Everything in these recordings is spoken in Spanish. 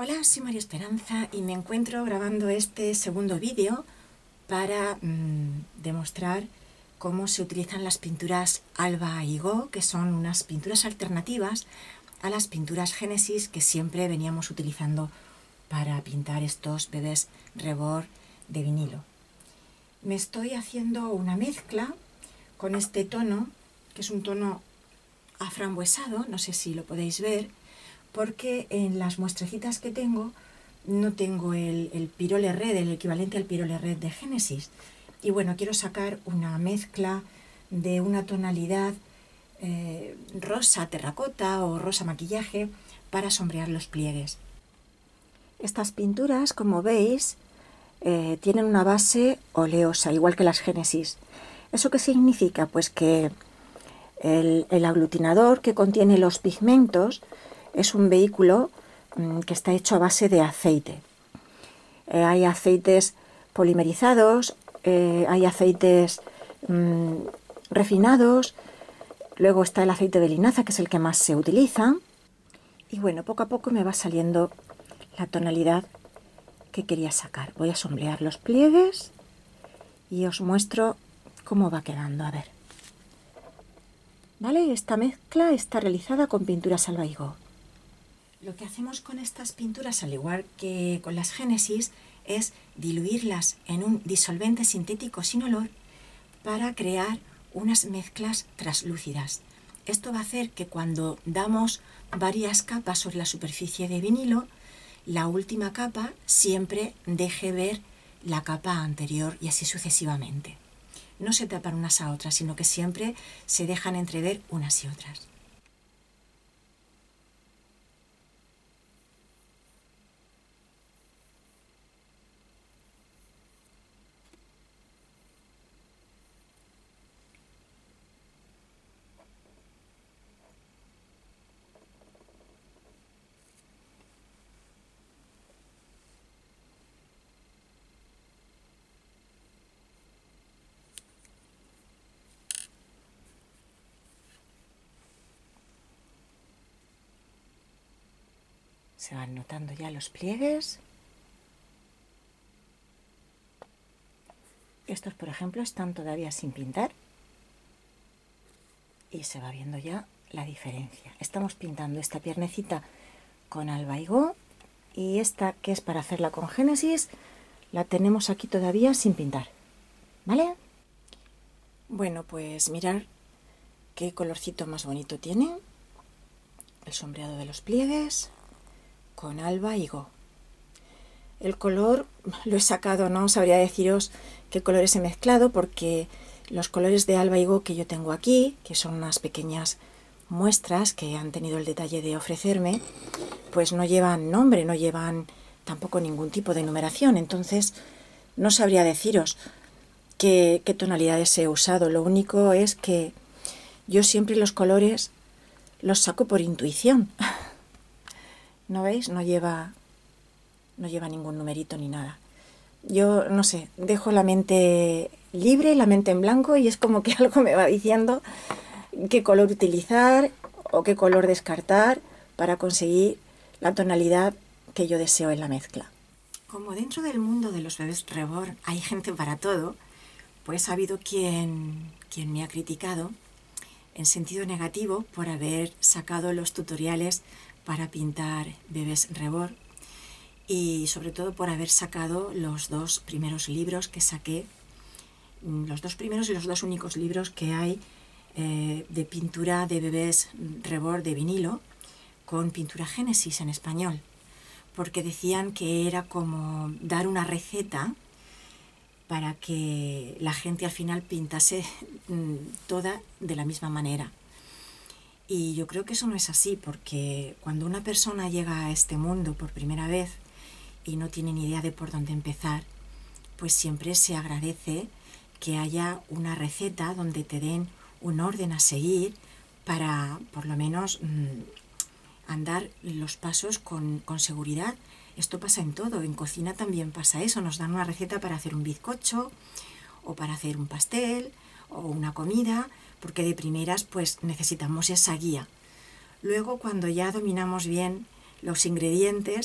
Hola, soy María Esperanza y me encuentro grabando este segundo vídeo para demostrar cómo se utilizan las pinturas Alba y Go, que son unas pinturas alternativas a las pinturas Génesis que siempre veníamos utilizando para pintar estos bebés rebord de vinilo. Me estoy haciendo una mezcla con este tono, que es un tono aframbuesado, no sé si lo podéis ver, porque en las muestrecitas que tengo no tengo el Pirole Red, el equivalente al Pirole Red de Génesis. Y bueno, quiero sacar una mezcla de una tonalidad rosa terracota o rosa maquillaje para sombrear los pliegues. Estas pinturas, como veis, tienen una base oleosa, igual que las Génesis. ¿Eso qué significa? Pues que el aglutinador que contiene los pigmentos es un vehículo que está hecho a base de aceite. Hay aceites polimerizados, hay aceites refinados, luego está el aceite de linaza, que es el que más se utiliza. Y bueno, poco a poco me va saliendo la tonalidad que quería sacar. Voy a sombrear los pliegues y os muestro cómo va quedando. A ver. ¿Vale? Esta mezcla está realizada con pinturas Alba y Go. Lo que hacemos con estas pinturas, al igual que con las Génesis, es diluirlas en un disolvente sintético sin olor para crear unas mezclas translúcidas. Esto va a hacer que cuando damos varias capas sobre la superficie de vinilo, la última capa siempre deje ver la capa anterior y así sucesivamente. No se tapan unas a otras, sino que siempre se dejan entrever unas y otras. Se van notando ya los pliegues. Estos, por ejemplo, están todavía sin pintar. Y se va viendo ya la diferencia. Estamos pintando esta piernecita con Alba y Go. Y esta, que es para hacerla con Génesis, la tenemos aquí todavía sin pintar. ¿Vale? Bueno, pues mirad qué colorcito más bonito tiene. El sombreado de los pliegues con Alba y Go. El color lo he sacado, no sabría deciros qué colores he mezclado, porque los colores de Alba y Go que yo tengo aquí, que son unas pequeñas muestras que han tenido el detalle de ofrecerme, pues no llevan nombre, no llevan tampoco ningún tipo de numeración, entonces no sabría deciros qué tonalidades he usado. Lo único es que yo siempre los colores los saco por intuición. ¿No veis? No lleva ningún numerito ni nada. Yo, no sé, dejo la mente libre, la mente en blanco, y es como que algo me va diciendo qué color utilizar o qué color descartar para conseguir la tonalidad que yo deseo en la mezcla. Como dentro del mundo de los bebés rebord hay gente para todo, pues ha habido quien me ha criticado en sentido negativo por haber sacado los tutoriales para pintar bebés rebord, y sobre todo por haber sacado los dos primeros libros que saqué, los dos primeros y los dos únicos libros que hay de pintura de bebés rebord de vinilo con pintura Génesis en español, porque decían que era como dar una receta para que la gente al final pintase toda de la misma manera. Y yo creo que eso no es así, porque cuando una persona llega a este mundo por primera vez y no tiene ni idea de por dónde empezar, pues siempre se agradece que haya una receta donde te den un orden a seguir para, por lo menos, andar los pasos con seguridad. Esto pasa en todo, en cocina también pasa eso, nos dan una receta para hacer un bizcocho o para hacer un pastel o una comida, porque de primeras pues necesitamos esa guía. Luego, cuando ya dominamos bien los ingredientes,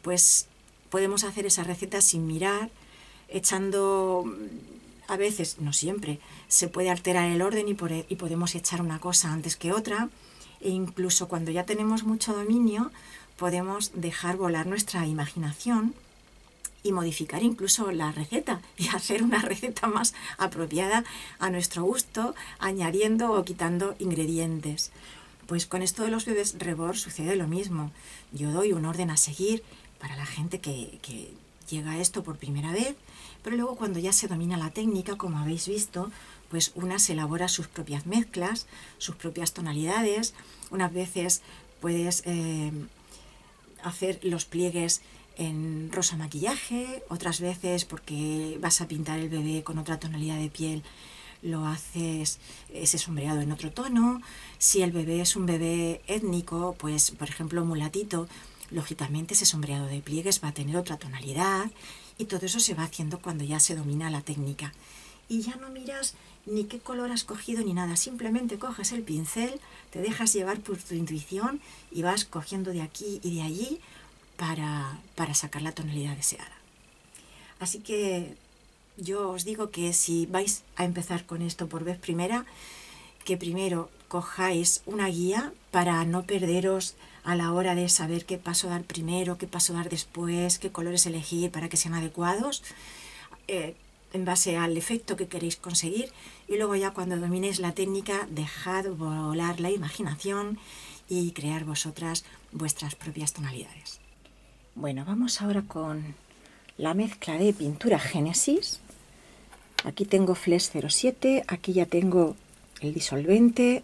pues podemos hacer esa receta sin mirar, echando, a veces, no siempre, se puede alterar el orden y podemos echar una cosa antes que otra, e incluso cuando ya tenemos mucho dominio, podemos dejar volar nuestra imaginación y modificar incluso la receta y hacer una receta más apropiada a nuestro gusto, añadiendo o quitando ingredientes. Pues con esto de los bebés reborn sucede lo mismo. Yo doy un orden a seguir para la gente que llega a esto por primera vez, pero luego cuando ya se domina la técnica, como habéis visto, pues una se elabora sus propias mezclas, sus propias tonalidades. Unas veces puedes hacer los pliegues en rosa maquillaje, otras veces porque vas a pintar el bebé con otra tonalidad de piel, lo haces ese sombreado en otro tono. Si el bebé es un bebé étnico, pues por ejemplo mulatito, lógicamente ese sombreado de pliegues va a tener otra tonalidad, y todo eso se va haciendo cuando ya se domina la técnica. Y ya no miras ni qué color has cogido ni nada, simplemente coges el pincel, te dejas llevar por tu intuición y vas cogiendo de aquí y de allí para sacar la tonalidad deseada. Así que yo os digo que si vais a empezar con esto por vez primera, que primero cojáis una guía para no perderos a la hora de saber qué paso dar primero, qué paso dar después, qué colores elegir para que sean adecuados, en base al efecto que queréis conseguir, y luego ya cuando dominéis la técnica, dejad volar la imaginación y crear vosotras vuestras propias tonalidades. Bueno, vamos ahora con la mezcla de pintura Génesis. Aquí tengo Flex 07, aquí ya tengo el disolvente.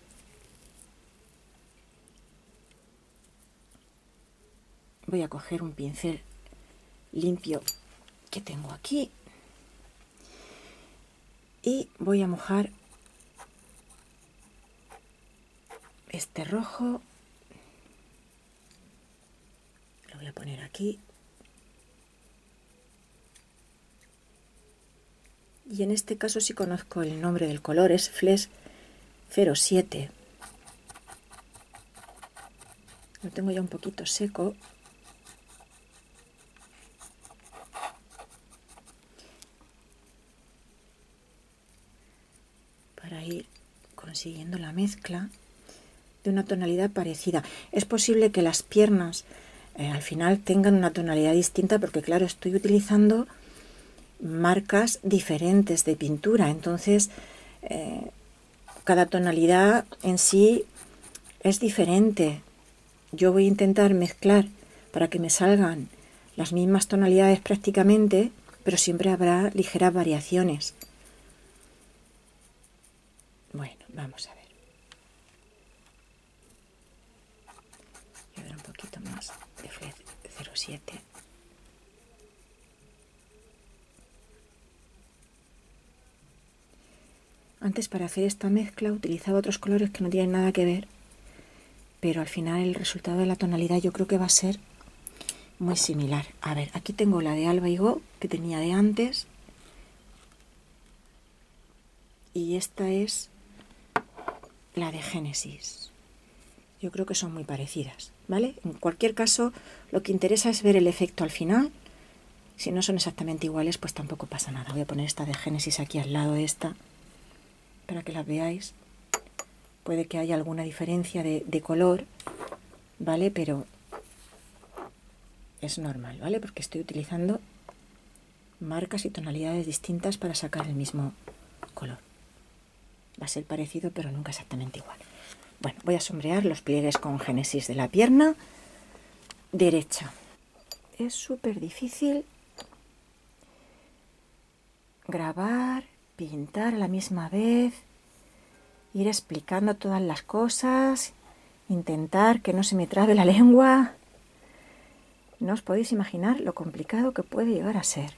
Voy a coger un pincel limpio que tengo aquí y voy a mojar este rojo. Lo voy a poner aquí. Y en este caso sí conozco el nombre del color, es Flex 07. Lo tengo ya un poquito seco. Para ir consiguiendo la mezcla de una tonalidad parecida. Es posible que las piernas al final tengan una tonalidad distinta porque claro, estoy utilizando marcas diferentes de pintura, entonces cada tonalidad en sí es diferente. Yo voy a intentar mezclar para que me salgan las mismas tonalidades prácticamente, pero siempre habrá ligeras variaciones. Bueno, vamos a ver. Voy a dar un poquito más de Flex 07. Antes, para hacer esta mezcla, utilizaba otros colores que no tienen nada que ver, pero al final el resultado de la tonalidad yo creo que va a ser muy similar. A ver, aquí tengo la de Alba y Go, que tenía de antes, y esta es la de Génesis. Yo creo que son muy parecidas, ¿vale? En cualquier caso, lo que interesa es ver el efecto al final. Si no son exactamente iguales, pues tampoco pasa nada. Voy a poner esta de Génesis aquí al lado de esta, para que las veáis. Puede que haya alguna diferencia de color, ¿vale? Pero es normal, ¿vale? Porque estoy utilizando marcas y tonalidades distintas para sacar el mismo color. Va a ser parecido, pero nunca exactamente igual. Bueno, voy a sombrear los pliegues con Génesis de la pierna derecha. Es súper difícil grabar, pintar a la misma vez, ir explicando todas las cosas, intentar que no se me trabe la lengua. No os podéis imaginar lo complicado que puede llegar a ser.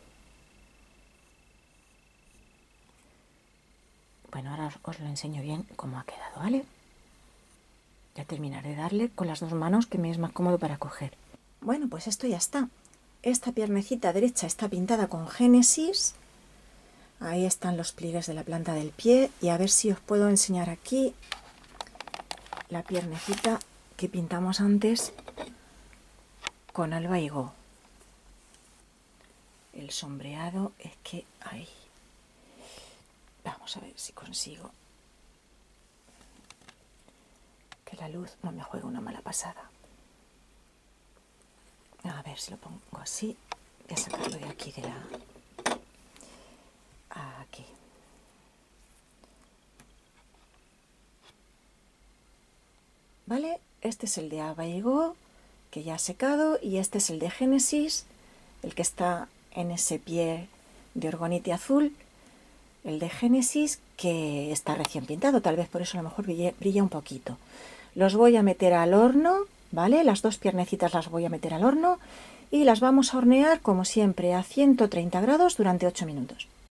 Bueno, ahora os lo enseño bien cómo ha quedado, ¿vale? Ya terminaré de darle con las dos manos, que me es más cómodo para coger. Bueno, pues esto ya está. Esta piernecita derecha está pintada con Génesis. Ahí están los pliegues de la planta del pie. Y a ver si os puedo enseñar aquí la piernecita que pintamos antes con Albaigo. El sombreado es que ahí. Vamos a ver si consigo que la luz no me juegue una mala pasada. A ver si lo pongo así. Voy a sacarlo de aquí de la... Aquí. ¿Vale? Este es el de Albaigo, que ya ha secado, y este es el de Génesis, el que está en ese pie de orgonite azul, el de Génesis, que está recién pintado, tal vez por eso a lo mejor brilla un poquito. Los voy a meter al horno, ¿vale? Las dos piernecitas las voy a meter al horno y las vamos a hornear, como siempre, a 130 grados durante 8 minutos.